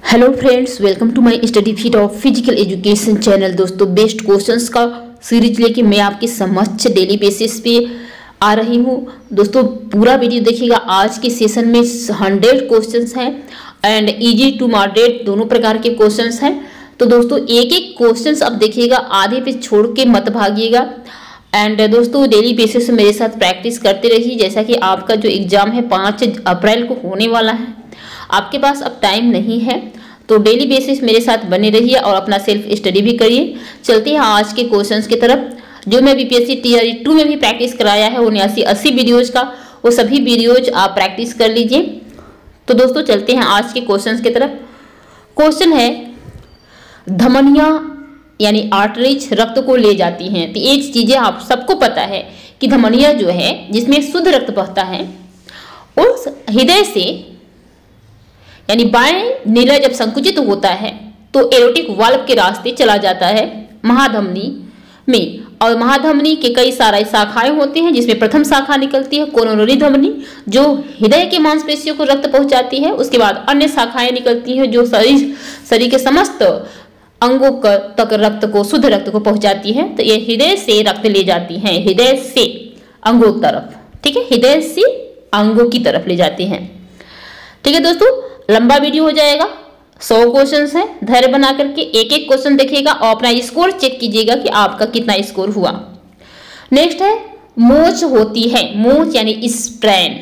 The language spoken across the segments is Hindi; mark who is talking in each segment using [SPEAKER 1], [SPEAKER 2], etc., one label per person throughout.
[SPEAKER 1] Hello friends, welcome to my study feed of physical education channel. दोस्तों, बेस्ट क्वेश्चंस का सीरीज लेके मैं आपके समक्ष डेली बेसिस पे आ रही हूँ। दोस्तों, पूरा वीडियो देखिएगा। आज के सेशन में 100 क्वेश्चंस हैं एंड इजी टू मॉडरेट दोनों प्रकार के क्वेश्चंस हैं। तो दोस्तों, एक एक क्वेश्चंस अब देखिएगा, आधे पे छोड़ के मत भागिएगा। एंड दोस्तों, डेली बेसिस पे मेरे साथ प्रैक्टिस करते रहिए। जैसा कि आपका जो एग्जाम है 5 अप्रैल को होने वाला है, आपके पास अब टाइम नहीं है, तो डेली बेसिस मेरे साथ बने रहिए और अपना सेल्फ स्टडी भी करिए। चलते हैं आज के क्वेश्चंस की तरफ। जो मैं बीपीएससी टीआरई 2 में भी प्रैक्टिस कराया है 79-80 वीडियोज का, वो सभी वीडियोज आप प्रैक्टिस कर लीजिए। तो दोस्तों, चलते हैं आज के क्वेश्चंस की तरफ। क्वेश्चन है, धमनियां यानी आर्टरीज रक्त को ले जाती हैं। तो एक चीजें आप सबको पता है कि धमनियां जो है जिसमें शुद्ध रक्त बहता है, उस हृदय से यानी बाएं नीला जब संकुचित होता है तो एरोटिक वाल्व के रास्ते चला जाता है महाधमनी में। और महाधमनी के कई सारे शाखाएं होती हैं, जिसमें प्रथम शाखा निकलती है कोरोनरी धमनी, जो हृदय के मांसपेशियों को रक्त पहुंचाती है। उसके बाद अन्य शाखाएं निकलती हैं जो शरीर के समस्त अंगों तक रक्त को, शुद्ध रक्त को पहुंचाती है। तो ये हृदय से रक्त ले जाती हैं, हृदय से अंगों की तरफ। ठीक है, हृदय से अंगों की तरफ ले जाती हैं। ठीक है दोस्तों, लंबा वीडियो हो जाएगा, 100 क्वेश्चंस है। धैर्य बना करके एक एक क्वेश्चन देखिएगा और अपना स्कोर चेक कीजिएगा कि आपका कितना स्कोर हुआ। नेक्स्ट है, मोच होती है। मोच यानी स्प्रेन।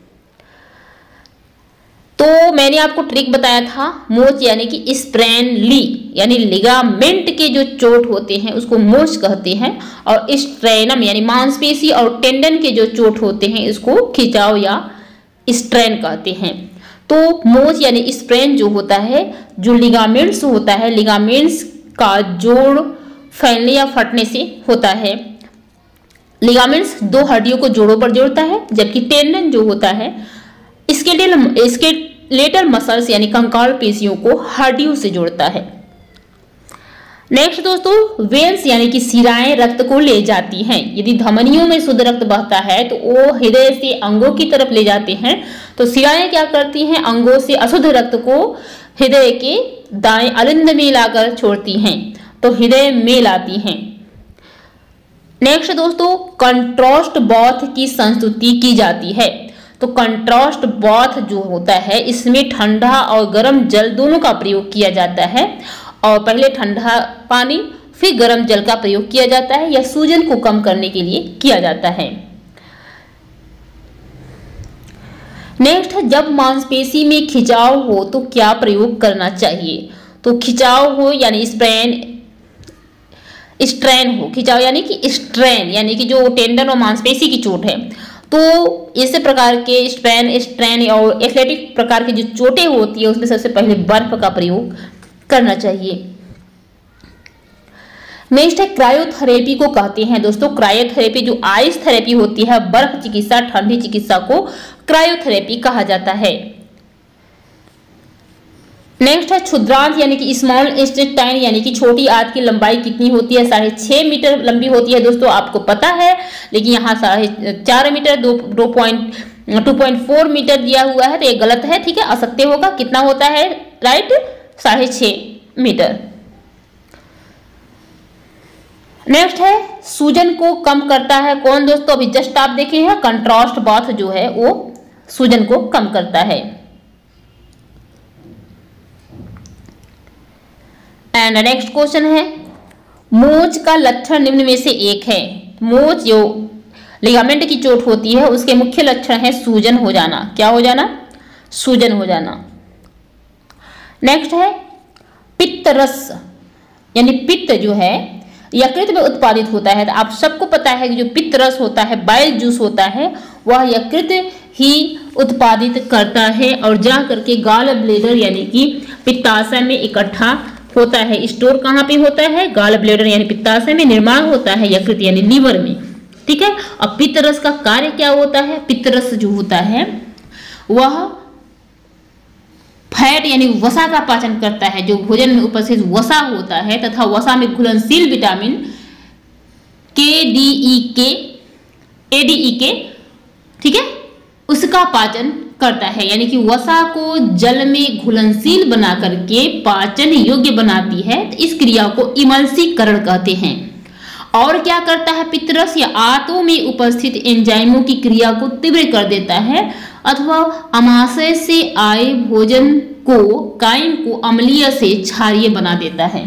[SPEAKER 1] तो मैंने आपको ट्रिक बताया था, मोच यानी कि स्प्रेन ली यानी लिगामेंट के जो चोट होते हैं उसको मोच कहते हैं, और स्ट्रेनम यानी मांसपेशी और टेंडन के जो चोट होते हैं इसको खिंचाव या स्ट्रेन कहते हैं। तो मोच यानी स्प्रेन जो होता है, जो लिगामेंट्स होता है, लिगामेंट्स का जोड़ फैलने या फटने से होता है। लिगामेंट्स दो हड्डियों को जोड़ों पर जोड़ता है, जबकि टेंडन जो होता है स्केलेटल मसल्स यानी कंकाल पेशियों को हड्डियों से जोड़ता है। नेक्स्ट दोस्तों, वेन्स यानी कि शिराएं रक्त को ले जाती हैं। यदि धमनियों में शुद्ध रक्त बहता है तो वो हृदय से अंगों की तरफ ले जाते हैं। तो शिराएं क्या करती हैं, अंगों से अशुद्ध रक्त को हृदय के दाएं अलिंद में लाकर छोड़ती हैं, तो हृदय में लाती हैं। नेक्स्ट दोस्तों, कंट्रास्ट बाथ की संस्तुति की जाती है। तो कंट्रास्ट बाथ जो होता है इसमें ठंडा और गर्म जल दोनों का प्रयोग किया जाता है, और पहले ठंडा पानी फिर गर्म जल का प्रयोग किया जाता है, या सूजन को कम करने के लिए किया जाता है। नेक्स्ट, जब मांसपेशी में खिंचाव हो तो क्या प्रयोग करना चाहिए। तो खिंचाव हो यानी स्ट्रेन हो, खिंचाव यानी कि स्ट्रेन यानी कि जो टेंडन और मांसपेशी की चोट है, तो इस प्रकार के स्ट्रेन और एथलेटिक प्रकार की जो चोटें होती है उसमें सबसे पहले बर्फ का प्रयोग करना चाहिए। नेक्स्ट है, क्रायोथेरेपी को कहते हैं। दोस्तों, क्रायोथेरेपी जो आइस थेरेपी होती है, बर्फ चिकित्सा, ठंडी चिकित्सा को क्रायोथेरेपी कहा जाता है। नेक्स्ट है, क्षुद्रांत यानी कि स्मॉल इंटेस्टाइन यानी कि छोटी आंत की लंबाई कितनी होती है। 6.5 मीटर लंबी होती है। दोस्तों, आपको पता है, लेकिन यहाँ 4.5 मीटर 2.4 मीटर दिया हुआ है, तो ये गलत है। ठीक है, असत्य होगा। कितना होता है, राइट, 6.5 मीटर। नेक्स्ट है, सूजन को कम करता है कौन। दोस्तों, अभी जस्ट आप देखे हैं, कंट्रास्ट बाथ जो है वो सूजन को कम करता है। एंड नेक्स्ट क्वेश्चन है, मोच का लक्षण निम्न में से एक है। मोच जो लिगामेंट की चोट होती है उसके मुख्य लक्षण है सूजन हो जाना। क्या हो जाना, सूजन हो जाना। नेक्स्ट है, पित्त रस यानी पित्त जो है यकृत में उत्पादित होता है। तो आप सबको पता है कि जो पित्त रस होता है, बाइल जूस होता है, वह यकृत ही उत्पादित करता है और जा करके गाल ब्लेडर यानी कि पित्ताशय में इकट्ठा होता है। स्टोर कहाँ पे होता है, गाल ब्लेडर यानी पित्ताशय में, निर्माण होता है यकृत यानी लीवर में। ठीक है, अब पित्त रस का कार्य क्या होता है। पित्त रस जो होता है वह फैट यानी वसा का पाचन करता है। जो भोजन में उपस्थित वसा होता है तथा वसा में घुलनशील विटामिन ADE के, ठीक है, उसका पाचन करता है, यानी कि वसा को जल में घुलनशील बना करके पाचन योग्य बनाती है। तो इस क्रिया को इमल्सीकरण कहते हैं। और क्या करता है, पित्तरस या आंतों में उपस्थित एंजाइमों की क्रिया को तीव्र कर देता है अथवा अमाशय से आए भोजन को कायम को अम्लीय से क्षारीय बना देता है।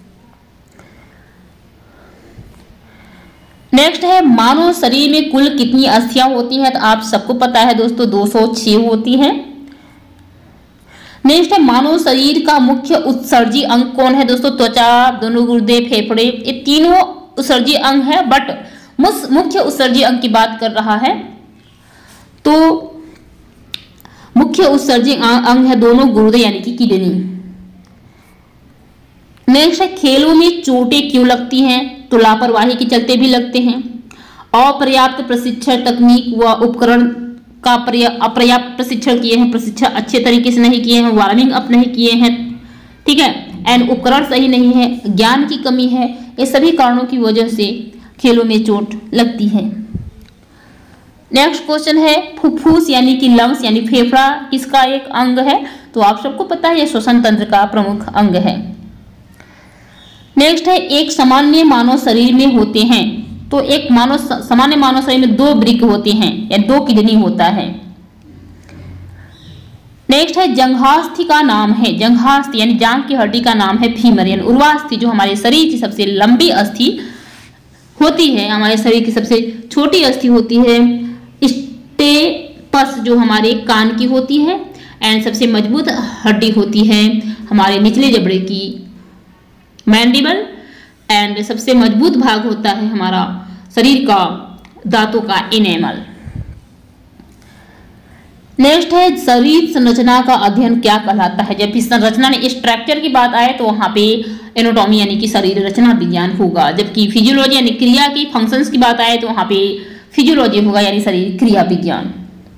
[SPEAKER 1] नेक्स्ट है, मानव शरीर में कुल कितनी अस्थियां होती हैं? तो आप सबको पता है दोस्तों 206 होती हैं। नेक्स्ट है, मानव शरीर का मुख्य उत्सर्जी अंग कौन है? दोस्तों त्वचा, दोनों गुर्दे, फेफड़े, ये तीनों उत्सर्जी अंग है, बट मुख्य उत्सर्जी अंग की बात कर रहा है तो मुख्य उत्सर्जी अंग है दोनों गुर्दे यानी कि किडनी। नेक्स्ट है, खेलों में चोटें क्यों लगती हैं? तो लापरवाही के चलते भी लगते हैं, अपर्याप्त प्रशिक्षण तकनीक व उपकरण का अपर्याप्त प्रशिक्षण किए हैं, प्रशिक्षण अच्छे तरीके से नहीं किए हैं, वार्मिंग अप नहीं किए हैं, ठीक है, एंड उपकरण सही नहीं है, ज्ञान की कमी है, ये सभी कारणों की वजह से खेलों में चोट लगती है। नेक्स्ट क्वेश्चन है, फुफ्फुस यानी कि लंग्स यानी फेफड़ा किसका एक अंग है? तो आप सबको पता है ये श्वसन तंत्र का प्रमुख अंग है। नेक्स्ट है, एक सामान्य मानव शरीर में होते हैं, तो एक सामान्य मानव शरीर में 2 वृक्क होते हैं या 2 किडनी होता है। नेक्स्ट है, जंघास्थि का नाम है, जंघास्थि यानी जांघ की हड्डी का नाम है फीमर, यानी उर्वास्थि जो हमारे शरीर की सबसे लंबी अस्थि होती है, हमारे शरीर की सबसे छोटी अस्थि होती है स्टेपस जो हमारे कान की होती है, एंड सबसे मजबूत हड्डी होती है हमारे निचले जबड़े की मैंडिबल, एंड सबसे मजबूत भाग होता है हमारा शरीर का दांतों का इनेमल। नेक्स्ट है, शरीर संरचना का अध्ययन क्या कहलाता है? जब भी संरचना में स्ट्रक्चर की बात आए तो वहां पे एनाटॉमी यानी कि शरीर रचना विज्ञान होगा, जबकि फिजियोलॉजी यानी क्रिया की फंक्शंस की बात आए तो वहां पे फिजियोलॉजी होगा यानी शरीर क्रिया विज्ञान।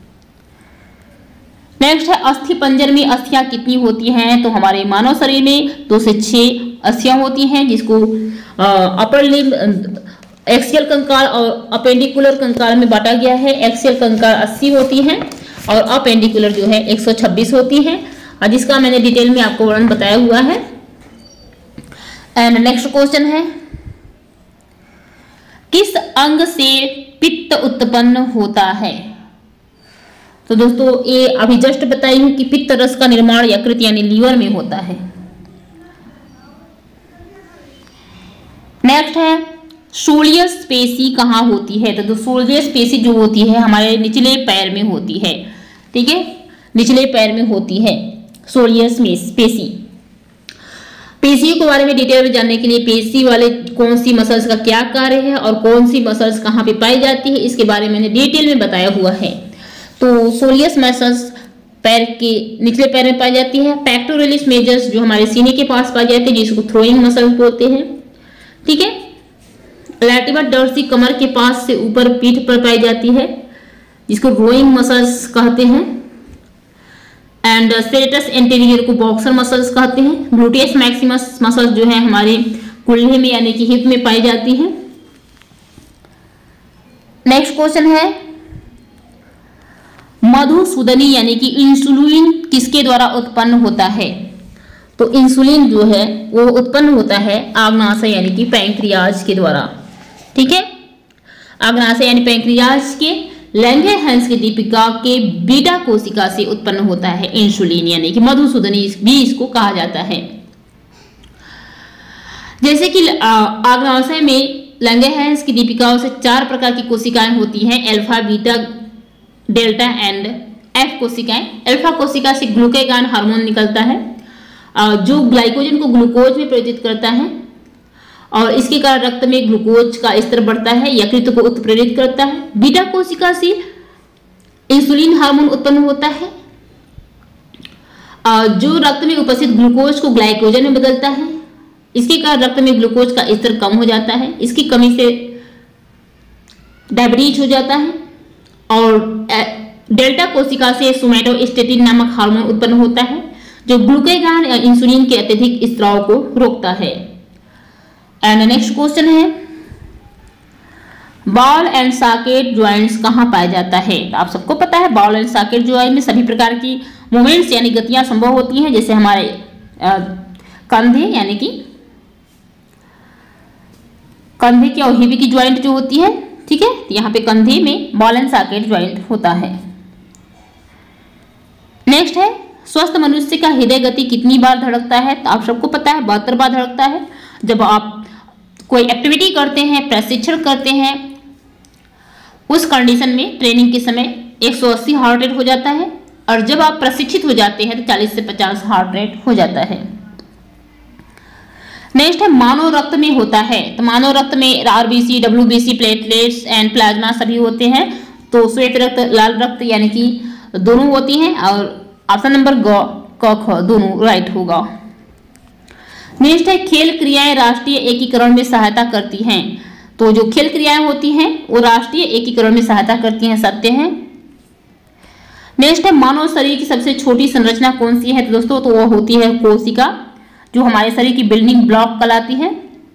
[SPEAKER 1] नेक्स्ट है, अस्थि पंजर में अस्थियां कितनी होती हैं? तो हमारे मानव शरीर में 2 से 6 अस्थियां होती हैं, जिसको अपर लिम्ब एक्सियल कंकाल और अपेंडिकुलर कंकाल में बांटा गया है। एक्सियल कंकाल 80 होती हैं और अपेंडिकुलर जो है 126 होती हैं, और जिसका मैंने डिटेल में आपको वर्णन बताया हुआ है। एंड नेक्स्ट क्वेश्चन है, किस अंग से पित्त उत्पन्न होता है? तो दोस्तों ये अभी जस्ट बताई हूं कि पित्त रस का निर्माण यकृत यानी लीवर में होता है। नेक्स्ट है, सोलियस पेशी कहाँ होती है? तो सोलियस पेशी जो होती है हमारे निचले पैर में होती है, ठीक है, निचले पैर में होती है सोलियस पेशी। पेशियों के बारे में डिटेल में जानने के लिए पेशी वाले कौन सी मसल्स का क्या कार्य है और कौन सी मसल्स कहाँ पे पाई जाती है, इसके बारे में मैंने डिटेल में बताया हुआ है। तो सोलियस मसल्स पैर के निचले पैर में पाई जाती है। पेक्टोरलिस मेजर्स जो हमारे सीने के पास पाई जाती है, जिसको थ्रोइंग मसल बोलते हैं, ठीक है। लैटिवा डॉर्सी कमर के पास से ऊपर पीठ पर पाई जाती है, जिसको रोइंग मसल्स कहते हैं। एंड सेरेटस एंटीरियर को बॉक्सर मसल्स कहते हैं। ग्लूटियस मैक्सिमस मसल्स जो है हमारे कुल्हे में यानी कि हिप में पाई जाती है। नेक्स्ट क्वेश्चन है, मधुसूदनी यानी कि इंसुलिन किसके द्वारा उत्पन्न होता है? तो इंसुलिन जो है वो उत्पन्न होता है आग्नाशय यानी कि पैंक्रियाज के द्वारा, ठीक है। आग्नाशय यानी पैंक्रियाज के लैंगरहैंस की दीपिका के बीटा कोशिका से उत्पन्न होता है इंसुलिन, यानी कि मधुसूदनी भी इसको कहा जाता है। जैसे कि आग्नाशय में लैंगरहैंस की दीपिकाओं से 4 प्रकार की कोशिकाएं होती हैं, alpha, beta, delta and F कोशिकाएं। अल्फा कोशिका से ग्लूकेगान हार्मोन निकलता है जो ग्लाइकोजन को ग्लूकोज में परिवर्तित करता है, और इसके कारण रक्त में ग्लूकोज का स्तर बढ़ता है, यकृत को उत्प्रेरित करता है। बीटा कोशिका से इंसुलिन हार्मोन उत्पन्न होता है जो रक्त में उपस्थित ग्लूकोज को ग्लाइकोजन में बदलता है। इसके कारण रक्त में ग्लूकोज का स्तर कम हो जाता है, इसकी कमी से डायबिटीज हो जाता है। और डेल्टा कोशिका से सोमैटोस्टेटिन नामक हार्मोन उत्पन्न होता है जो ग्लूकेगान या इंसुलिन के अत्यधिक स्त्राव को रोकता है। एंड नेक्स्ट क्वेश्चन है, बॉल एंड सॉकेट ज्वाइंट्स कहाँ पाया जाता है? आप सबको पता है बॉल एंड सॉकेट ज्वाइंट में सभी प्रकार की मूवमेंट्स यानी गतियां संभव होती हैं, जैसे हमारे कंधे यानी कि कंधे की और हिप की ज्वाइंट जो होती है, ठीक है, तो यहाँ पे कंधे में बॉल एंड सॉकेट ज्वाइंट होता है। नेक्स्ट है स्वस्थ मनुष्य का हृदय गति कितनी बार धड़कता है? तो आप सबको पता है 72 बार धड़कता है। जब आप कोई एक्टिविटी करते हैं, प्रशिक्षण करते हैं, उस कंडीशन में ट्रेनिंग के समय 180 हार्ट रेट हो जाता है, और जब आप प्रशिक्षित हो जाते हैं तो 40 से 50 हार्ट रेट हो जाता है। नेक्स्ट है मानव रक्त में होता है, तो मानव रक्त में RBC, WBC, platelets and plasma सभी होते हैं। तो श्वेत रक्त, लाल रक्त यानी कि दोनों होती हैं, और ऑप्शन नंबर क दोनों राइट होगा। नेक्स्ट है खेल क्रियाएं राष्ट्रीय एकीकरण में सहायता करती हैं, तो जो खेल क्रियाएं होती हैं वो राष्ट्रीय एकीकरण में सहायता करती हैं, सत्य है। नेक्स्ट है मानव शरीर की सबसे छोटी संरचना कौन सी है? तो दोस्तों तो वो होती है कोशिका, जो हमारे शरीर की बिल्डिंग ब्लॉक कहलाती है।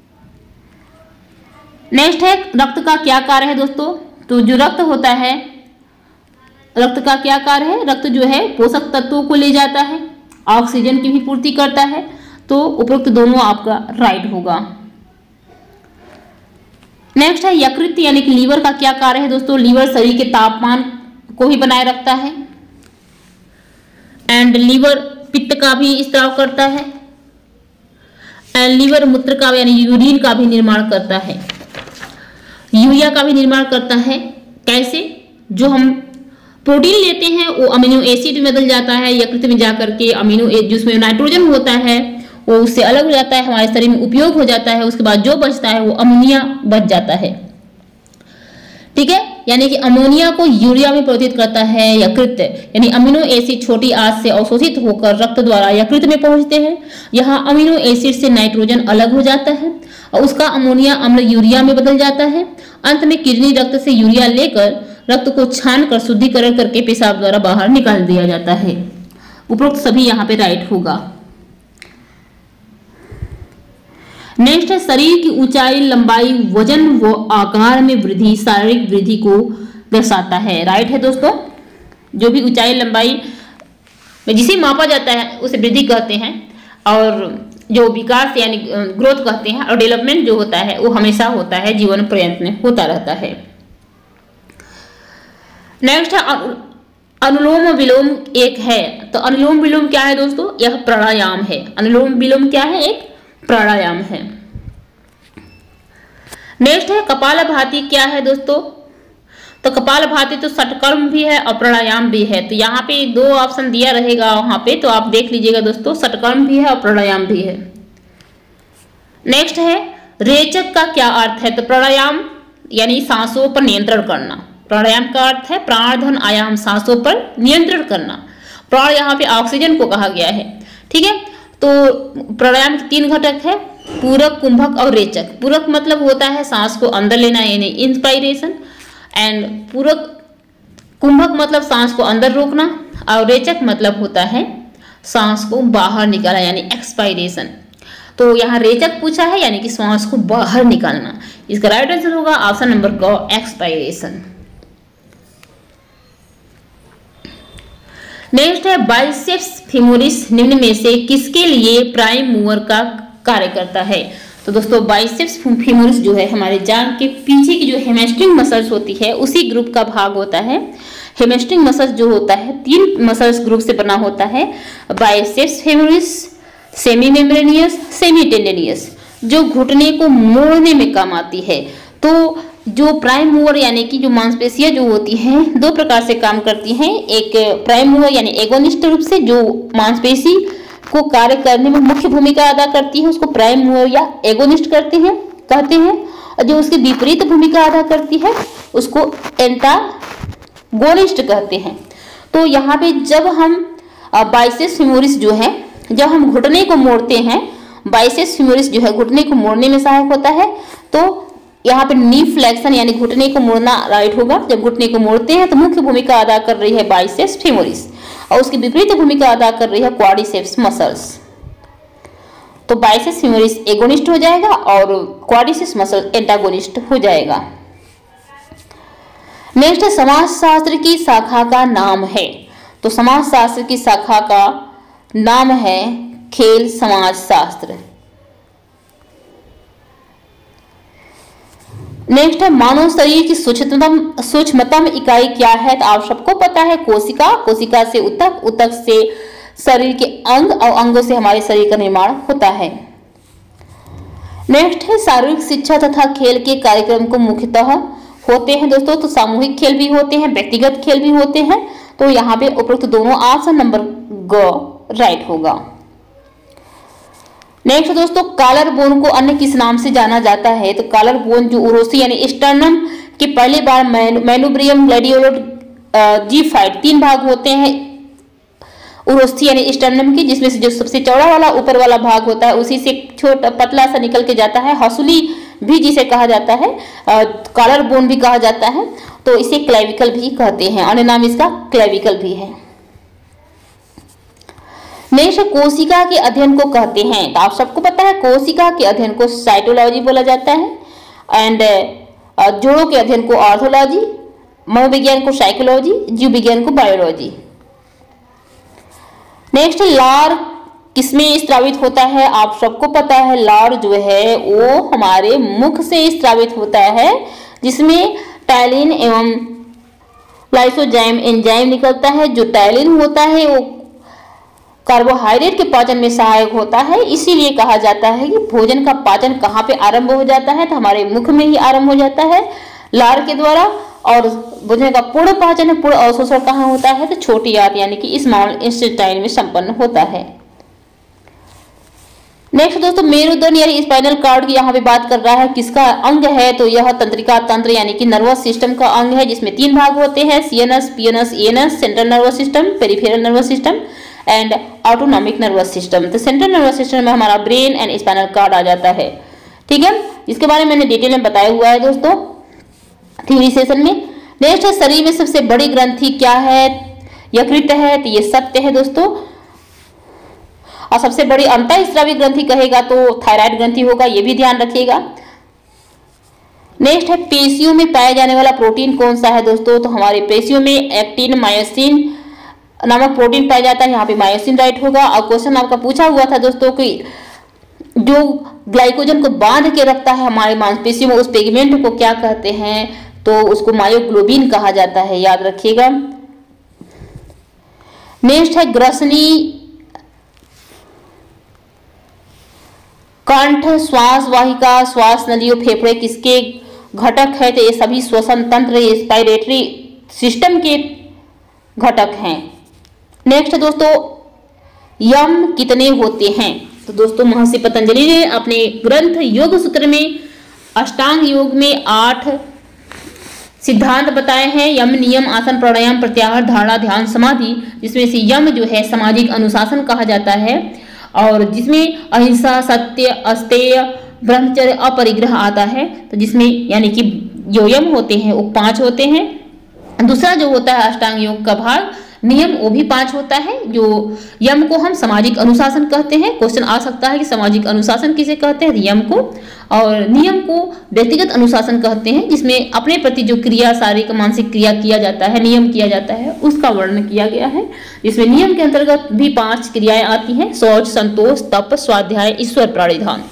[SPEAKER 1] नेक्स्ट है रक्त का क्या कार्य है दोस्तों? तो जो रक्त होता है, रक्त का क्या कार्य है? रक्त जो है पोषक तत्वों को ले जाता है, ऑक्सीजन की भी पूर्ति करता है। तो उपरोक्त दोनों आपका राइट होगा। नेक्स्ट है यकृत यानी कि लीवर का क्या कार्य है दोस्तों? लीवर शरीर के तापमान को भी बनाए रखता है, एंड लीवर पित्त का भी स्त्राव करता है, एंड लीवर मूत्र का यानी यूरिन का भी निर्माण करता है, यूरिया का भी निर्माण करता है। कैसे? जो हम प्रोटीन लेते हैं वो अमीनो एसिड में बदल जाता है यकृत में जाकर के, अमीनो जिसमें नाइट्रोजन होता है वो उससे अलग हो जाता है, हमारे शरीर में उपयोग हो जाता है। उसके बाद जो बचता है वो अमोनिया बच जाता है, ठीक है, यानी कि अमोनिया को यूरिया में परिवर्तित करता है यकृत, यानी अमीनो एसिड छोटी आंत से अवशोषित होकर रक्त द्वारा यकृत में पहुंचते हैं। यहाँ अमीनो एसिड से नाइट्रोजन अलग हो जाता है और उसका अमोनिया अम्ल यूरिया में बदल जाता है। अंत में किडनी रक्त से यूरिया लेकर रक्त को छानकर शुद्धिकरण करके पेशाब द्वारा बाहर निकाल दिया जाता है। उपरोक्त सभी यहाँ पे राइट होगा। नेक्स्ट है शरीर की ऊंचाई, लंबाई, वजन व आकार में वृद्धि शारीरिक वृद्धि को दर्शाता है। राइट है दोस्तों, जो भी ऊंचाई लंबाई में जिसे मापा जाता है उसे वृद्धि कहते हैं, और जो विकास यानी ग्रोथ कहते हैं, और डेवलपमेंट जो होता है वो हमेशा होता है, जीवन पर्यंत में होता रहता है। नेक्स्ट है अनुलोम विलोम एक है, तो अनुलोम विलोम क्या है दोस्तों? यह प्राणायाम है। अनुलोम विलोम क्या है? एक प्राणायाम है। नेक्स्ट है कपालभाति क्या है दोस्तों? तो कपालभाति तो षटकर्म भी है और प्राणायाम भी है, तो यहाँ पे 2 ऑप्शन दिया रहेगा वहां पे, तो आप देख लीजिएगा दोस्तों, षटकर्म भी है और प्राणायाम भी है। नेक्स्ट है रेचक का क्या अर्थ है? तो प्राणायाम यानी सांसों पर नियंत्रण करना। प्राणायाम का अर्थ है प्राण धन आयाम, सांसों पर नियंत्रण करना। प्राण यहाँ पे ऑक्सीजन को कहा गया है, ठीक है। तो प्राणायाम के 3 घटक है, पूरक, कुंभक और रेचक। पूरक मतलब होता है सांस को अंदर लेना यानी इंस्पायरेशन, एंड पूरक कुंभक मतलब सांस को अंदर रोकना, और रेचक मतलब होता है सांस को बाहर निकालना यानी एक्सपायरेशन। तो यहाँ रेचक पूछा है यानी कि सांस को बाहर निकालना। इसका राइट आंसर होगा ऑप्शन नंबर क, एक्सपायरेशन। नेक्स्ट है बाइसेप्स फेमोरिस निम्न में से किसके लिए प्राइम मूवर का कार्य करता है? तो दोस्तों बाइसेप्स फेमोरिस जो है हमारे जांघ के पीछे की जो हेमस्ट्रिंग मसल्स होती है उसी ग्रुप का भाग होता है। हेमस्ट्रिंग मसल्स जो होता है 3 मसल्स ग्रुप से बना होता है, biceps femoris, semi membranosus, semi tendinosus, जो घुटने को मोड़ने में काम आती है। तो जो प्राइम मूवर यानी कि जो मांसपेशियां जो होती हैं 2 प्रकार से काम करती हैं। एक प्राइम मूवर यानी एगोनिस्ट रूप से जो मांसपेशी को कार्य करने में मुख्य भूमिका अदा करती है उसको प्राइम मूवर या एगोनिस्ट कहते हैं, और जो उसकी विपरीत भूमिका अदा करती है उसको एंटागोनिस्ट कहते हैं। तो यहाँ पे जब हम बाइसेप्स फेमोरिस जो है, जब हम घुटने को मोड़ते हैं, बाइसेप्स फेमोरिस जो है घुटने को मोड़ने में सहायक होता है। तो यहाँ पे नी फ्लेक्शन यानी घुटने को मोड़ना राइट होगा। जब घुटने को मोड़ते हैं तो मुख्य भूमिका अदा कर रही है बाइसेप्स फेमोरिस, और उसकी विपरीत भूमिका अदा कर रही है क्वाड्रिसेप्स मसल्स। तो बाइसेप्स फेमोरिस एगोनिस्ट हो जाएगा और क्वाड्रिसेप्स मसल एंटागोनिस्ट हो जाएगा। नेक्स्ट है समाजशास्त्र की शाखा का नाम है। तो समाजशास्त्र की शाखा का नाम है खेल समाजशास्त्र। नेक्स्ट है मानव शरीर की सूक्ष्मतम इकाई क्या है? तो आप सबको पता है कोशिका, कोशिका से ऊतक, ऊतक से शरीर के अंग और अंगों से हमारे शरीर का निर्माण होता है। नेक्स्ट है शारीरिक शिक्षा तथा खेल के कार्यक्रम को मुख्यतः होते हैं दोस्तों। तो सामूहिक खेल भी होते हैं, व्यक्तिगत खेल भी होते हैं। तो यहाँ पे उपरोक्त दोनों ऑप्शन नंबर ग राइट होगा। नेक्स्ट दोस्तों कॉलर बोन को अन्य किस नाम से जाना जाता है? तो कॉलर बोन जो उरोसी यानी स्टर्नम के पहले बार मेनुब्रियम ग्लैडियोलर G5 तीन भाग होते हैं उरोस्थी यानी स्टर्नम की, जिसमें से जो सबसे चौड़ा वाला ऊपर वाला भाग होता है उसी से छोटा पतला सा निकल के जाता है। हसूली भी जिसे कहा जाता है, कॉलर बोन भी कहा जाता है, तो इसे क्लेविकल भी कहते हैं, अन्य नाम इसका क्लेविकल भी है। नेक्स्ट कोशिका के अध्ययन को कहते हैं। तो आप सबको पता है कोशिका के अध्ययन को साइटोलॉजी बोला जाता है एंड जोड़ों के अध्ययन को ऑर्थोलॉजी, मनोविज्ञान को साइकोलॉजी, जीव विज्ञान को बायोलॉजी। नेक्स्ट लार किसमें स्त्रावित होता है? आप सबको पता है लार जो है वो हमारे मुख से स्त्रावित होता है, जिसमें टैलिन एवं लाइसोजाइम एंजाइम निकलता है। जो टैलिन होता है वो कार्बोहाइड्रेट के पाचन में सहायक होता है, इसीलिए कहा जाता है कि भोजन का पाचन कहाँ पे आरंभ हो जाता है? तो हमारे मुख में ही आरंभ हो जाता है लार के द्वारा। और भोजन का पूर्ण पाचन है, पूर्ण अवशोषण कहाँ होता है? तो छोटी आंत यानी कि स्मॉल इंटेस्टाइन में संपन्न होता है। नेक्स्ट दोस्तों मेरुदंड यानी स्पाइनल कॉर्ड की यहाँ पे बात कर रहा है, किसका अंग है? तो यह तंत्रिका तंत्र यानी कि नर्वस सिस्टम का अंग है, जिसमें तीन भाग होते हैं CNS, PNS, ANS, central nervous system, peripheral nervous system and autonomic nervous system. तो सेंट्रल नर्वस सिस्टम में हमारा ब्रेन एंड स्पाइनल कॉर्ड आ जाता है। ठीक है, इसके बारे में मैंने डिटेल में बताया हुआ है दोस्तों थ्योरी सेशन में। नेक्स्ट है शरीर में सबसे बड़ी ग्रंथि क्या है? यकृत है। तो ये सत्य है दोस्तों। और सबसे बड़ी अंतःस्रावी ग्रंथि कहेगा तो थायराइड ग्रंथि होगा, ये भी ध्यान रखिएगा। नेक्स्ट है पेशियों में पाया जाने वाला प्रोटीन कौन सा है दोस्तों? तो हमारे पेशियों में एक्टिन मायोसिन नामक प्रोटीन पाया जाता है, यहाँ पे मायोसिन राइट होगा। और क्वेश्चन आपका पूछा हुआ था दोस्तों कि जो ग्लाइकोजन को बांध के रखता है हमारे मांसपेशियों में, उस पिगमेंट को क्या कहते हैं? तो उसको मायोग्लोबिन कहा जाता है, याद रखिएगा। नेक्स्ट है ग्रसनी कंठ, श्वास वाहिका, श्वास नलियों, फेफड़े किसके घटक है? तो ये सभी श्वसन तंत्र, रेस्पिरेटरी सिस्टम के घटक हैं। नेक्स्ट दोस्तों यम कितने होते हैं? तो दोस्तों महर्षि पतंजलि ने अपने ग्रंथ योग सूत्र में अष्टांग योग में 8 सिद्धांत बताए हैं। यम, नियम, आसन, प्राणायाम, प्रत्याहार, धारणा, ध्यान, समाधि, जिसमें से यम जो है सामाजिक अनुशासन कहा जाता है और जिसमें अहिंसा, सत्य, अस्तेय, ब्रह्मचर्य, अपरिग्रह आता है। तो जिसमें यानी कि जो यम होते हैं वो 5 होते हैं। दूसरा जो होता है अष्टांग योग का भाग नियम, वो भी 5 होता है। जो यम को हम सामाजिक अनुशासन कहते हैं, क्वेश्चन आ सकता है कि सामाजिक अनुशासन किसे कहते हैं? यम को। और नियम को व्यक्तिगत अनुशासन कहते हैं, जिसमें अपने प्रति जो क्रिया, शारीरिक मानसिक क्रिया किया जाता है, नियम किया जाता है, उसका वर्णन किया गया है। जिसमें नियम के अंतर्गत भी 5 क्रियाएं आती हैं: शौच, संतोष, तप, स्वाध्याय, ईश्वर प्राणिधान।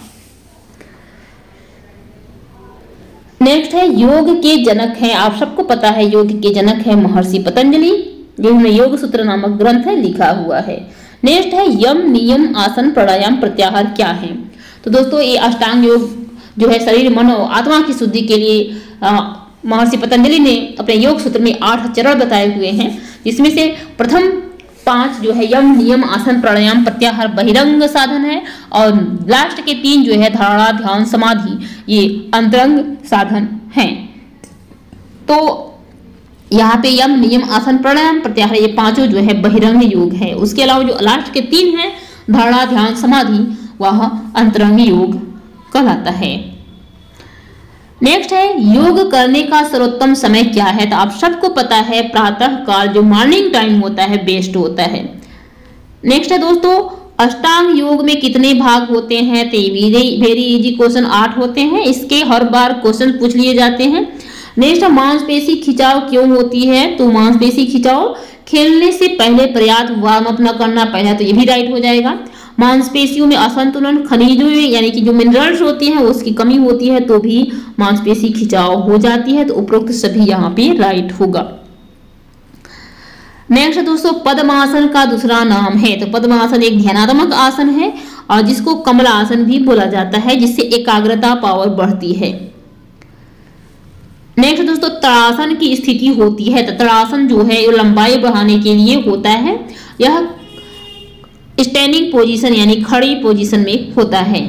[SPEAKER 1] नेक्स्ट है योग के जनक हैं। आप सबको पता है योग के जनक है महर्षि पतंजलि, जिन्होंने योग सूत्र नामक ग्रंथ लिखा हुआ है। नेक्स्ट है यम, नियम, आसन, प्राणायाम, प्रत्याहार क्या है? तो दोस्तों ये अष्टांग योग जो है शरीर, मन और आत्मा की शुद्धि के लिए महर्षि पतंजलि ने अपने योग सूत्र में 8 चरण बताए हुए हैं, जिसमें से प्रथम 5 जो है यम, नियम, आसन, प्राणायाम, प्रत्याहार बहिरंग साधन है और लास्ट के 3 जो है धारणा, ध्यान, समाधि, ये अंतरंग साधन हैं। तो यहाँ पे यम, नियम, आसन, प्राणायाम, प्रत्याहार ये 5 जो है बहिरंग योग है। उसके अलावा जो लास्ट के 3 हैं धारणा, ध्यान, समाधि, वह अंतरंग योग कहलाता है। नेक्स्ट है योग करने का सर्वोत्तम समय क्या है? तो आप सबको पता है प्रातः काल जो मॉर्निंग टाइम होता है बेस्ट होता है। नेक्स्ट है दोस्तों अष्टांग योग में कितने भाग होते हैं? तो वेरी इजी क्वेश्चन 8 होते हैं। इसके हर बार क्वेश्चन पूछ लिए जाते हैं। नेक्स्ट, मांसपेशी खिंचाव क्यों होती है? तो मांसपेशी खिंचाव खेलने से पहले पर्याप्त वार्म अप न करना, पहला तो ये भी राइट हो जाएगा। मांसपेशियों में असंतुलन, खनिजों में यानी कि जो मिनरल्स होती हैं उसकी कमी होती है तो भी मांसपेशी खिंचाव हो जाती है, तो उपरोक्त सभी यहाँ पे राइट होगा। नेक्स्ट दोस्तों, पद्मासन का दूसरा नाम है। तो पद्मासन एक ध्यानात्मक आसन है और जिसको कमलासन भी बोला जाता है, जिससे एकाग्रता पावर बढ़ती है। नेक्स्ट दोस्तों, तड़ासन की स्थिति होती है। तो तड़ासन जो है लंबाई बढ़ाने के लिए होता है। यह स्टैंडिंग पोजीशन यानी खड़ी पोजीशन में होता है।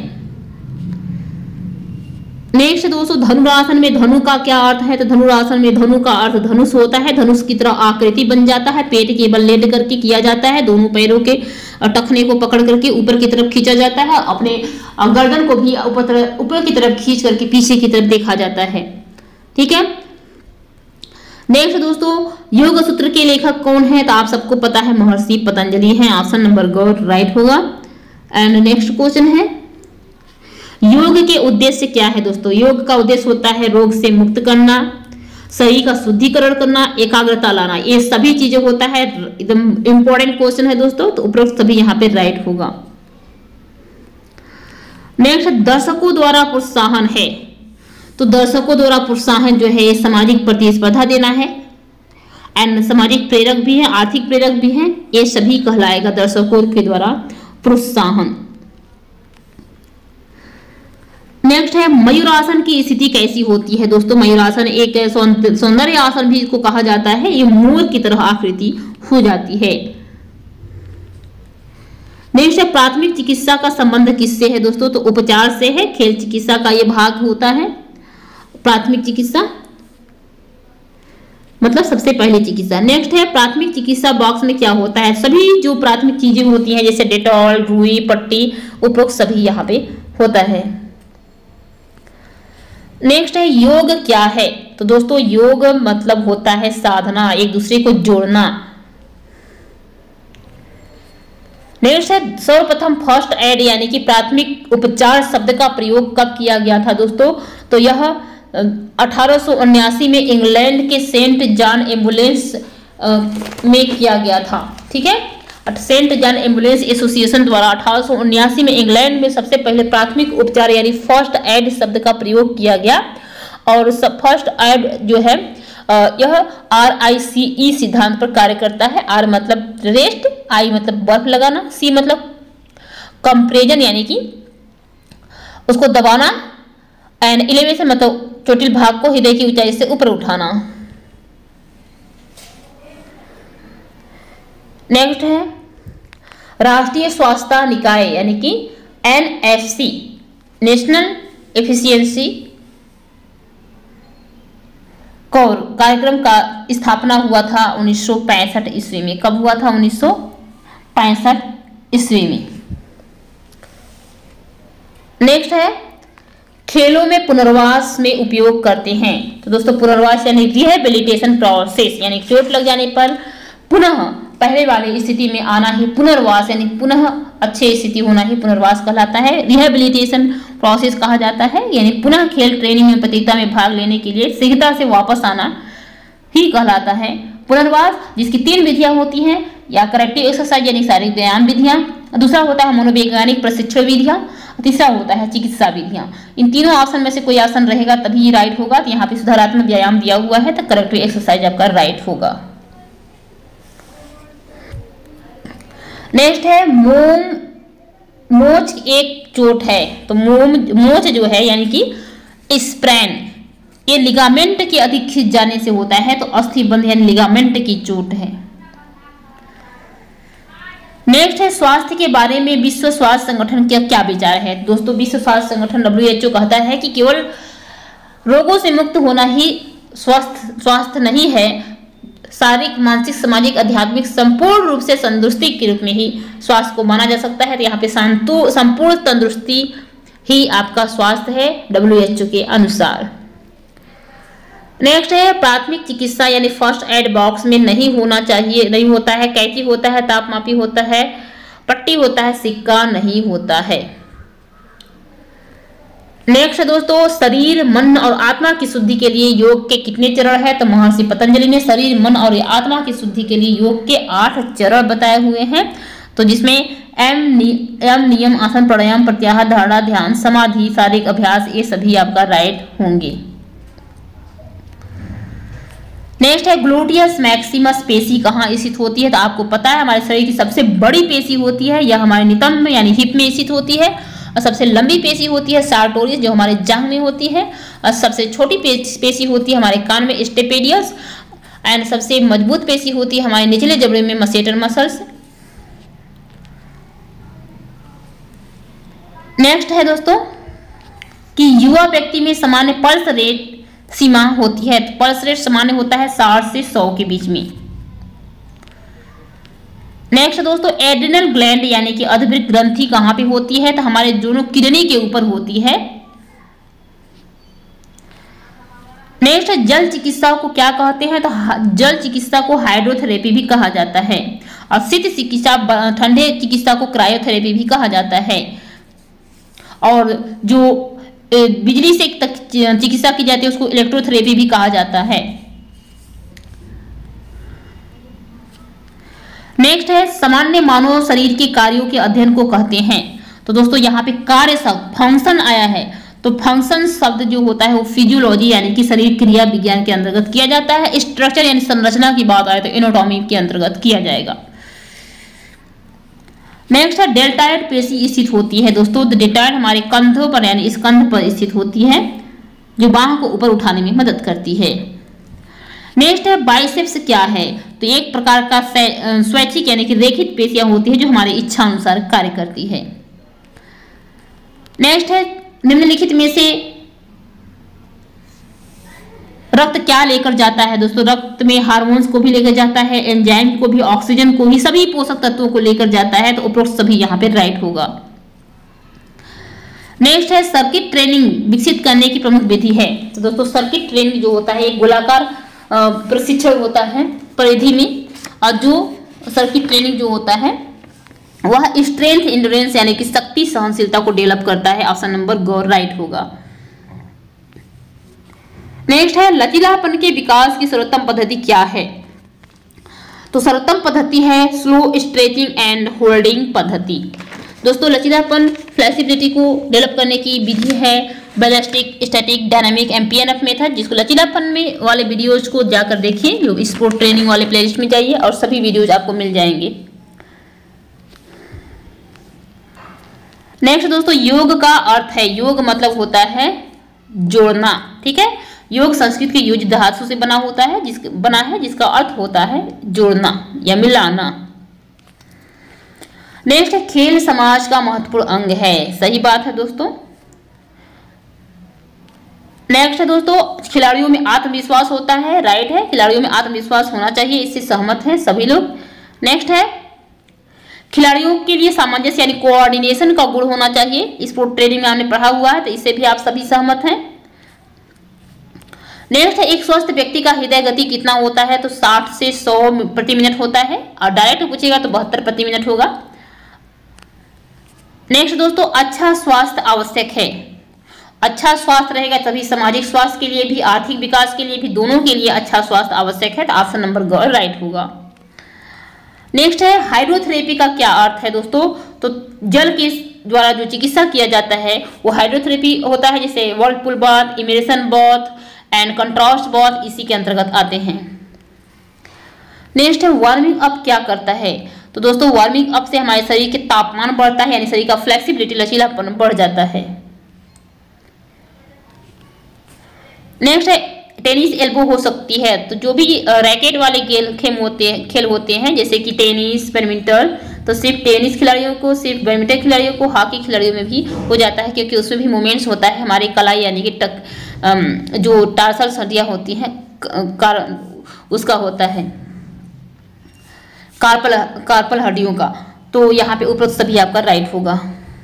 [SPEAKER 1] नेक्स्ट दोस्तों, धनुरासन में धनु का क्या अर्थ है? तो धनुरासन में धनु का अर्थ धनुष होता है। धनुष की तरह आकृति बन जाता है, पेट के बल लेट करके किया जाता है, दोनों पैरों के टखने को पकड़ करके ऊपर की तरफ खींचा जाता है, अपने गर्दन को भी ऊपर की तरफ खींच करके पीछे की तरफ देखा जाता है। ठीक है। नेक्स्ट दोस्तों, योग सूत्र के लेखक कौन है? तो आप सबको पता है महर्षि पतंजलि हैं। ऑप्शन नंबर ग राइट होगा। एंड नेक्स्ट क्वेश्चन है, योग के उद्देश्य क्या है? दोस्तों, योग का उद्देश्य होता है रोग से मुक्त करना, शरीर का शुद्धिकरण करना, एकाग्रता लाना, ये सभी चीजें होता है। एकदम इंपॉर्टेंट क्वेश्चन है दोस्तों, तो उपरोक्त सभी यहाँ पे राइट होगा। नेक्स्ट, दर्शकों द्वारा प्रोत्साहन है। तो दर्शकों द्वारा प्रोत्साहन जो है ये सामाजिक प्रतिस्पर्धा देना है एंड सामाजिक प्रेरक भी है, आर्थिक प्रेरक भी है, ये सभी कहलाएगा दर्शकों के द्वारा प्रोत्साहन। नेक्स्ट है, मयूरासन की स्थिति कैसी होती है? दोस्तों, मयूरासन एक सौंदर्य आसन भी इसको कहा जाता है। ये मोर की तरह आकृति हो जाती है। नेक्स्ट है, प्राथमिक चिकित्सा का संबंध किससे है? दोस्तों, तो उपचार से है। खेल चिकित्सा का ये भाग होता है। प्राथमिक चिकित्सा मतलब सबसे पहले चिकित्सा। नेक्स्ट है, प्राथमिक चिकित्सा बॉक्स में क्या होता है? सभी जो प्राथमिक चीजें होती हैं जैसे डेटॉल, रुई, पट्टी, उपरोक्त सभी यहाँ पे होता है। नेक्स्ट है, योग क्या है? तो दोस्तों, योग मतलब होता है साधना, एक दूसरे को जोड़ना। नेक्स्ट है, सर्वप्रथम फर्स्ट एड यानी कि प्राथमिक उपचार शब्द का प्रयोग कब किया गया था? दोस्तों, तो यह 1879 में इंग्लैंड के सेंट जॉन एम्बुलेंस में किया गया था। ठीक है, सेंट जॉन एम्बुलेंस एसोसिएशन द्वारा 1879 में इंग्लैंड में सबसे पहले प्राथमिक उपचार यानी फर्स्ट एड शब्द का प्रयोग किया गया। और फर्स्ट एड जो है यह RICE सिद्धांत पर कार्य करता है। R मतलब रेस्ट, I मतलब बर्फ लगाना, C मतलब कंप्रेजन यानी कि उसको दबाना, एंड एलिवेशन मतलब चोटिल भाग को हृदय की ऊंचाई से ऊपर उठाना। नेक्स्ट है, राष्ट्रीय स्वास्थ्य निकाय यानी कि NFC नेशनल एफिशिएंसी कोर कार्यक्रम का स्थापना हुआ था 1965 ईस्वी में। कब हुआ था? 1965 ईस्वी में। नेक्स्ट है, खेलों में पुनर्वास में उपयोग करते हैं। तो दोस्तों, पुनर्वास यानी रिहेबिलिटेशन प्रोसेस यानी चोट लग जाने पर पुनः पहले वाली स्थिति में आना ही पुनर्वास यानी पुनः अच्छी स्थिति होना ही पुनर्वास कहलाता है। रिहेबिलिटेशन प्रोसेस कहा जाता है यानी पुनः खेल, ट्रेनिंग में, प्रतियोगिता में भाग लेने के लिए शीघ्रता से वापस आना ही कहलाता है पुनर्वास, जिसकी 3 विधियां होती हैं, या करेक्टिव एक्सरसाइज यानी शारीरिक व्यायाम विधियां, दूसरा होता है मनोवैज्ञानिक प्रशिक्षण विधियां, तीसरा होता है चिकित्सा विधियां। इन तीनों ऑप्शन में से कोई ऑप्शन रहेगा तभी राइट होगा। तो यहाँ पे सुधारात्मक व्यायाम दिया हुआ है, तो करेक्टिव एक्सरसाइज आपका राइट होगा। नेक्स्ट है, मोच एक चोट है। तो मोच जो है यानी कि स्प्रैन, ये लिगामेंट के अधिक खिंच जाने से होता है, तो अस्थिबंध यानी लिगामेंट की चोट है। नेक्स्ट है, स्वास्थ्य के बारे में विश्व स्वास्थ्य संगठन का क्या विचार है? दोस्तों, विश्व स्वास्थ्य संगठन WHO कहता है कि केवल रोगों से मुक्त होना ही स्वास्थ्य नहीं है, शारीरिक, मानसिक, सामाजिक, आध्यात्मिक संपूर्ण रूप से तंदुरुस्ती के रूप में ही स्वास्थ्य को माना जा सकता है। तो यहाँ पे संपूर्ण तंदुरुस्ती ही आपका स्वास्थ्य है WHO के अनुसार। नेक्स्ट है, प्राथमिक चिकित्सा यानी फर्स्ट एड बॉक्स में नहीं होना चाहिए, नहीं होता है। कैंची होता है, तापमापी होता है, पट्टी होता है, सिक्का नहीं होता है। नेक्स्ट है दोस्तों, शरीर मन और आत्मा की शुद्धि के लिए योग के कितने चरण है? तो महर्षि पतंजलि ने शरीर मन और आत्मा की शुद्धि के लिए योग के 8 चरण बताए हुए हैं। तो जिसमें एम नियम, आसन, प्राणायाम, प्रत्याहार, धारणा, ध्यान, समाधि, शारीरिक अभ्यास, ये सभी आपका राइट होंगे। नेक्स्ट है ग्लूटियस मैक्सिमस पेशी कहाँ स्थित होती है? तो आपको पता है हमारे शरीर की सबसे बड़ी पेशी होती है, यह हमारे नितंब में यानी हिप में स्थित होती है। और सबसे लंबी पेशी होती है सार्टोरियस, जो हमारे जांघ में होती है। और सबसे छोटी पेशी होती है हमारे कान में, स्टेपेडियस। एंड सबसे मजबूत पेशी होती है हमारे निचले जबड़े में, मसेटर मसल्स। नेक्स्ट है दोस्तों कि युवा व्यक्ति में सामान्य पल्स रेट सीमा होती है। तो पल्स रेट सामान्य होता है 60 से 100 के बीच में। नेक्स्ट दोस्तों, एड्रिनल ग्लैंड यानी कि अधवृक्क ग्रंथि कहां पे होती है? तो हमारे दोनों किडनी के ऊपर होती है। नेक्स्ट, जल चिकित्सा को क्या कहते हैं? तो जल चिकित्सा को हाइड्रोथेरेपी भी कहा जाता है। और शीत चिकित्सा, ठंडे चिकित्सा को क्रायोथेरेपी भी कहा जाता है। और जो बिजली से चिकित्सा की जाती है उसको इलेक्ट्रोथेरेपी भी कहा जाता है। नेक्स्ट है, सामान्य मानव शरीर के कार्यों के अध्ययन को कहते हैं। तो दोस्तों यहाँ पे कार्य शब्द फंक्शन आया है। तो फंक्शन शब्द जो होता है वो फिजियोलॉजी यानी कि शरीर क्रिया विज्ञान के अंतर्गत किया जाता है। स्ट्रक्चर यानी संरचना की बात आए तो एनाटॉमी के अंतर्गत किया जाएगा। नेक्स्ट है, डेल्टाइड पेशी स्थित होती है दोस्तों। तो डेल्टाइड हमारे कंधों पर यानी स्कंध पर स्थित होती है, जो बाहों को ऊपर उठाने में मदद करती है। नेक्स्ट है, बाइसेप्स क्या है? तो एक प्रकार का स्वैच्छिक यानी कि रेखित पेशियां होती है जो हमारे इच्छा अनुसार कार्य करती है। नेक्स्ट है, निम्नलिखित में से रक्त क्या लेकर जाता है? दोस्तों रक्त में हार्मोन्स को भी लेकर जाता है, एंजाइम को भी, ऑक्सीजन को भी, सभी पोषक तत्वों को लेकर जाता है। तो उपरोक्त सभी यहाँ पे राइट होगा। नेक्स्ट है, सर्किट ट्रेनिंग विकसित करने की प्रमुख विधि है। तो दोस्तों सर्किट ट्रेनिंग जो होता है एक गोलाकार प्रशिक्षण होता है परिधि में। और जो सर्किट ट्रेनिंग जो होता है वह स्ट्रेंथ इंड्योरेंस यानी कि शक्ति सहनशीलता को डेवलप करता है। ऑप्शन नंबर ग राइट होगा। नेक्स्ट है, लचीलापन के विकास की सर्वोत्तम पद्धति क्या है? तो सर्वोत्तम पद्धति है स्लो स्ट्रेचिंग एंड होल्डिंग पद्धति। दोस्तों लचीलापन फ्लेक्सिबिलिटी को डेवलप करने की विधि है ballistic static dynamic MPNF method, जिसको लचीलापन में वाले वीडियोज को जाकर देखिए, जो स्पोर्ट ट्रेनिंग वाले प्लेलिस्ट में जाइए और सभी वीडियोज आपको मिल जाएंगे। नेक्स्ट दोस्तों, योग का अर्थ है, योग मतलब होता है जोड़ना। ठीक है, योग संस्कृत के युज धातु से बना है जिसका अर्थ होता है जोड़ना या मिलाना। नेक्स्ट है, खेल समाज का महत्वपूर्ण अंग है। सही बात है दोस्तों। नेक्स्ट है दोस्तों, खिलाड़ियों में आत्मविश्वास होता है। राइट है, खिलाड़ियों में आत्मविश्वास होना चाहिए, इससे सहमत हैं सभी लोग। नेक्स्ट है, खिलाड़ियों के लिए सामंजस्य यानी कोऑर्डिनेशन का गुण होना चाहिए। स्पोर्ट ट्रेनिंग में हमने पढ़ा हुआ है, तो इससे भी आप सभी सहमत हैं। नेक्स्ट है, एक स्वस्थ व्यक्ति का हृदय गति कितना होता है? तो 60 से 100 प्रति मिनट होता है। और डायरेक्ट पूछेगा तो 72 प्रति मिनट होगा। नेक्स्ट दोस्तों, अच्छा स्वास्थ्य आवश्यक है। अच्छा स्वास्थ्य रहेगा तभी सामाजिक स्वास्थ्य के लिए भी, आर्थिक विकास के लिए भी, दोनों के लिए अच्छा स्वास्थ्य आवश्यक है। तो ऑप्शन नंबर ग राइट होगा। नेक्स्ट है, हाइड्रोथेरेपी का क्या अर्थ है दोस्तों? तो जल के द्वारा जो चिकित्सा किया जाता है वो हाइड्रोथेरेपी होता है, जैसे whirlpool bath, immersion bath and contrast bath इसी के अंतर्गत आते हैं। नेक्स्ट है, वार्मिंग अप क्या करता है? तो दोस्तों वार्मिंग अप से हमारे शरीर के तापमान बढ़ता है, यानी शरीर का फ्लेक्सिबिलिटी लचीलापन बढ़ जाता है। नेक्स्ट है, टेनिस एल्बो हो सकती है। तो जो भी रैकेट वाले खेल होते हैं जैसे कि टेनिस, बैडमिंटन, तो सिर्फ टेनिस खिलाड़ियों को, सिर्फ बैडमिंटन खिलाड़ियों को, हॉकी खिलाड़ियों में भी हो जाता है, क्योंकि उसमें भी मूवमेंट्स होता है हमारे कलाई यानी कि जो टार्सल हड्डियां होती हैं उसका होता है, कार्पल हड्डियों का। तो यहाँ पे उपरोक्त सभी आपका राइट होगा।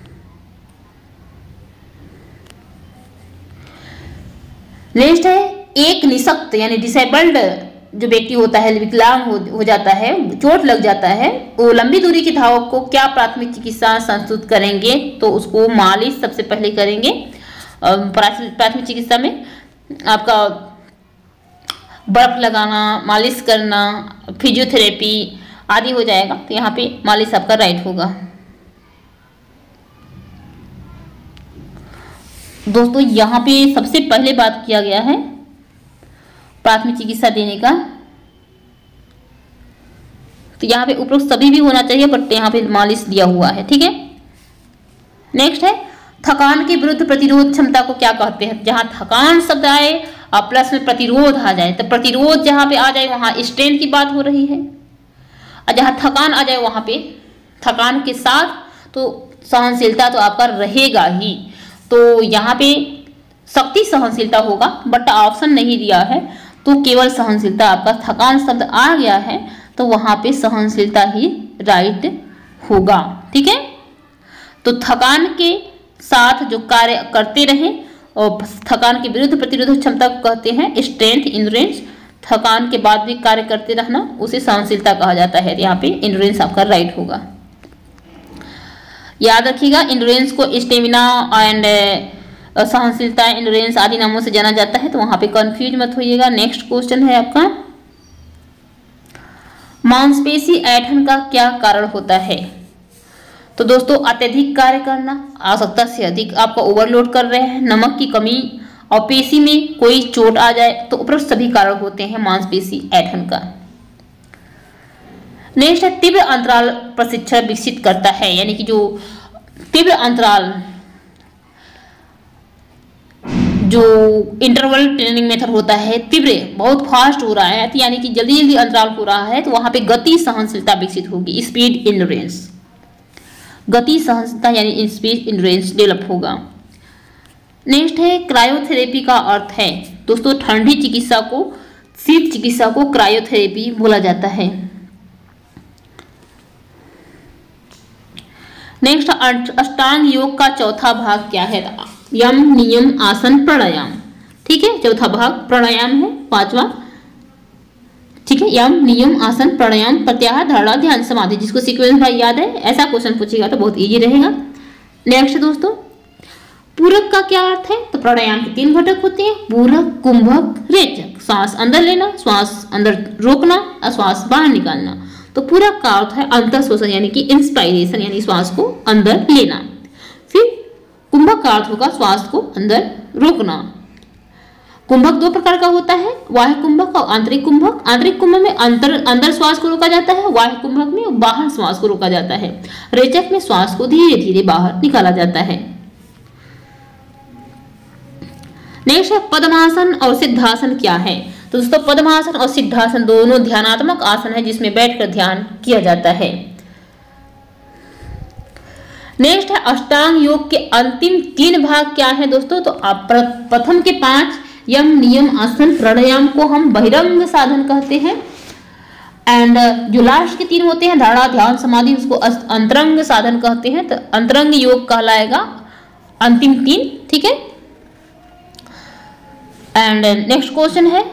[SPEAKER 1] नेक्स्ट है, एक निशक्त यानी डिसेबल्ड जो व्यक्ति होता है, विकलांग हो जाता है, चोट लग जाता है, वो लंबी दूरी की धावक को क्या प्राथमिक चिकित्सा संस्तुत करेंगे? तो उसको मालिश सबसे पहले करेंगे, प्राथमिक चिकित्सा में आपका बर्फ लगाना, मालिश करना, फिजियोथेरेपी आदि हो जाएगा। तो यहाँ पे मालिश आपका राइट होगा। दोस्तों यहाँ पे सबसे पहले बात किया गया है प्राथमिक चिकित्सा देने का, तो यहाँ पे उपरोक्त सभी भी होना चाहिए, बट यहाँ पे मालिश दिया हुआ है। ठीक है, नेक्स्ट है थकान के विरुद्ध प्रतिरोध क्षमता को क्या कहते हैं। जहाँ थकान शब्द आए और प्लस में प्रतिरोध आ जाए, तो प्रतिरोध जहाँ पे आ जाए वहाँ स्ट्रेंथ की बात हो रही है, और जहाँ थकान आ जाए वहाँ पे थकान के साथ तो सहनशीलता तो आपका रहेगा ही। तो यहाँ पे शक्ति सहनशीलता होगा, बट ऑप्शन नहीं दिया है, तो केवल सहनशीलता आपका, थकान शब्द आ गया है तो वहाँ पे सहनशीलता ही राइट होगा। ठीक है, तो थकान के साथ जो कार्य करते रहें और थकान के विरुद्ध प्रतिरोधक क्षमता को कहते हैं स्ट्रेंथ, इंड्योरेंस। थकान के बाद भी कार्य करते रहना उसे सहनशीलता कहा जाता है। यहाँ पे इंड्योरेंस आपका राइट होगा। याद रखिएगा, इंड्योरेंस को स्टेमिना एंड सहनशीलता, इंड्योरेंस आदि नामों से जाना जाता है, तो वहां पे कंफ्यूज मत होइएगा। नेक्स्ट क्वेश्चन है आपका, मांसपेशी ऐंठन का क्या कारण होता है। तो दोस्तों अत्यधिक कार्य करना, आवश्यकता से अधिक आपका ओवरलोड कर रहे हैं, नमक की कमी और पेशी में कोई चोट आ जाए, तो उपरोक्त सभी कारण होते हैं मांसपेशी ऐंठन का। नेक्स्ट है तीव्र अंतराल प्रशिक्षण विकसित करता है, यानी कि जो तीव्र अंतराल जो इंटरवल ट्रेनिंग मेथड होता है, तीव्र बहुत फास्ट हो रहा है, यानी कि जल्दी जल्दी अंतराल हो रहा है, तो वहां पे गति सहनशीलता विकसित होगी, स्पीड इंड्योरेंस। गति सहनशीलता यानी स्पीड इंड्योरेंस डेवलप होगा। नेक्स्ट है क्रायोथेरेपी का अर्थ है। दोस्तों ठंडी चिकित्सा को, शीत चिकित्सा को क्रायोथेरेपी बोला जाता है। नेक्स्ट अष्टांग योग का चौथा भाग क्या है। यम, नियम, आसन, प्राणायाम। ठीक है, चौथा भाग प्राणायाम है, पांचवा। ठीक है, यम, नियम, आसन, प्राणायाम, प्रत्याहार, धारणा, ध्यान, समाधि। जिसको सीक्वेंस भाई याद है, ऐसा क्वेश्चन पूछेगा तो बहुत इजी रहेगा। नेक्स्ट दोस्तों पूरक का क्या अर्थ है। तो प्राणायाम के 3 घटक होते हैं, पूरक, कुंभक, रेचक। श्वास अंदर लेना, श्वास अंदर रोकना और श्वास बाहर निकालना। तो पूरक का अर्थ है अंतर श्वसन यानी कि इंस्पायरेशन, यानी श्वास को अंदर लेना। फिर कुंभक का अर्थ होगा श्वास को अंदर रोकना। कुंभक 2 प्रकार का होता है, बाह्य कुंभक और आंतरिक कुंभक। आंतरिक कुंभक में अंदर श्वास को रोका जाता है, बाह्य कुंभक में बाहर श्वास को रोका जाता है। रेचक में श्वास को धीरे धीरे बाहर निकाला जाता है। नेक्स्ट है पद्मासन और सिद्धासन क्या है। तो दोस्तों पद्मासन और सिद्धासन दोनों ध्यानात्मक आसन है जिसमें बैठकर ध्यान किया जाता है। नेक्स्ट है अष्टांग योग के अंतिम 3 भाग क्या है दोस्तों। तो आप प्रथम के 5 यम, नियम, आसन, प्राणायाम को हम बहिरंग साधन कहते हैं, एंड जो लास्ट के 3 होते हैं धारणा, ध्यान, समाधि, उसको अंतरंग साधन कहते हैं। तो अंतरंग योग कहलाएगा अंतिम 3। ठीक है, एंड नेक्स्ट क्वेश्चन है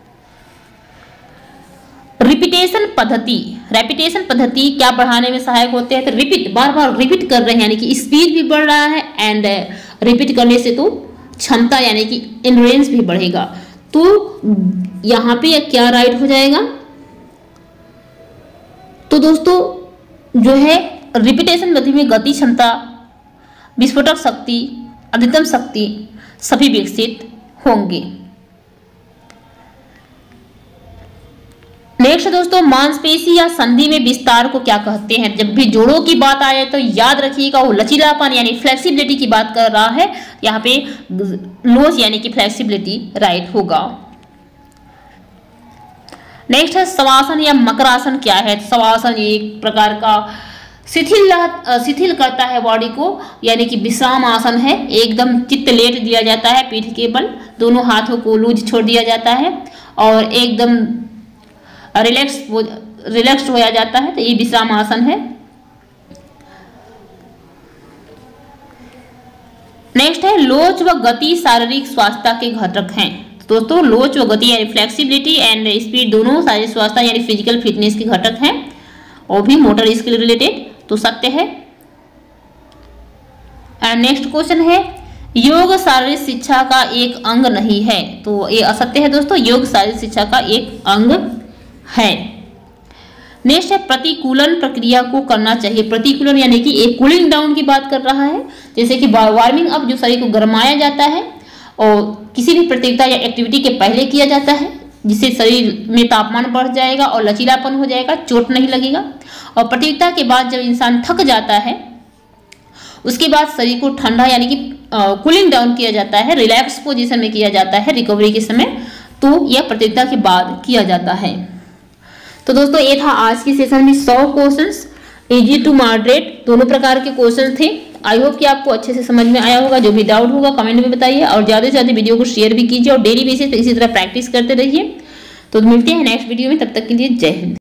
[SPEAKER 1] रिपीटेशन पद्धति। रेपिटेशन पद्धति क्या बढ़ाने में सहायक होते हैं। तो रिपीट, बार बार रिपीट कर रहे हैं यानी कि स्पीड भी बढ़ रहा है, एंड रिपीट करने से तो क्षमता यानी कि एंड्योरेंस भी बढ़ेगा। तो यहाँ पे क्या राइट हो जाएगा। तो दोस्तों जो है रिपीटेशन पद्धति में गति, क्षमता, विस्फोटक शक्ति, अधिकतम शक्ति सभी विकसित होंगे। नेक्स्ट दोस्तों मांसपेशी या संधि में विस्तार को क्या कहते हैं। जब भी जोड़ों की बात आए तो याद रखिएगा वो लचीलापन यानी फ्लेक्सिबिलिटी की बात कर रहा है। यहाँ पे लोच यानी कि फ्लेक्सिबिलिटी राइट होगा। नेक्स्ट है शवासन या मकरासन क्या है। शवासन एक प्रकार का शिथिल करता है बॉडी को, यानी कि विश्राम आसन है। एकदम चित्त लेट दिया जाता है, पीठ के बल, दोनों हाथों को लूज छोड़ दिया जाता है और एकदम रिलैक्स होया जाता है। तो ये विश्राम आसन है। नेक्स्ट है लोच व गति शारीरिक स्वास्थ्य के घटक हैं। दोस्तों लोच व गति यानी फ्लेक्सिबिलिटी एंड स्पीड दोनों शारीरिक स्वास्थ्य यानी फिजिकल फिटनेस के घटक हैं, और भी मोटर स्किल रिलेटेड तो सत्य है। एंड नेक्स्ट क्वेश्चन है योग शारीरिक शिक्षा का एक अंग नहीं है। तो ये असत्य है दोस्तों, योग शारीरिक शिक्षा का एक अंग है। नेक्स्ट है प्रतिकूलन प्रक्रिया को करना चाहिए। प्रतिकूलन यानी कि एक कूलिंग डाउन की बात कर रहा है, जैसे कि वार्मिंग अप जो शरीर को गरमाया जाता है और किसी भी प्रतियोगिता या एक्टिविटी के पहले किया जाता है, जिससे शरीर में तापमान बढ़ जाएगा और लचीलापन हो जाएगा, चोट नहीं लगेगा। और प्रतियोगिता के बाद जब इंसान थक जाता है उसके बाद शरीर को ठंडा यानी कि कूलिंग डाउन किया जाता है, रिलैक्स पोजीशन में किया जाता है रिकवरी के समय, तो यह प्रतियोगिता के बाद किया जाता है। तो दोस्तों ये था आज की सेशन में 100 क्वेश्चंस, इजी टू मॉडरेट दोनों प्रकार के क्वेश्चन थे। आई होप कि आपको अच्छे से समझ में आया होगा। जो भी डाउट होगा कमेंट में बताइए और ज़्यादा से ज़्यादा वीडियो को शेयर भी कीजिए और डेली बेसिस पे इसी तरह प्रैक्टिस करते रहिए। तो मिलते हैं नेक्स्ट वीडियो में, तब तक के लिए जय हिंद।